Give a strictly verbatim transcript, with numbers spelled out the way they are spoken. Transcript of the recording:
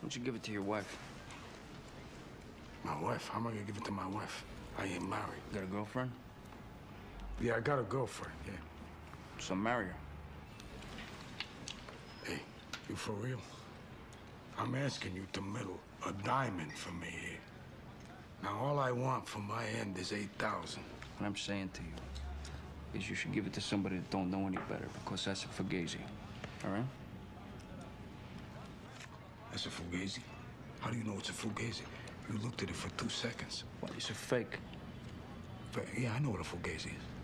don't you give it to your wife? My wife? How am I gonna give it to my wife? I ain't married. You got a girlfriend? Yeah, I got a girlfriend, yeah. So marry her. Hey, you for real? I'm asking you to middle a diamond for me here. Now, all I want from my end is eight thousand. What I'm saying to you is you should give it to somebody that don't know any better, because that's a Fugazi, all right? That's a Fugazi? How do you know it's a Fugazi? You looked at it for two seconds. What, it's a fake? But, yeah, I know what a Fugazi is.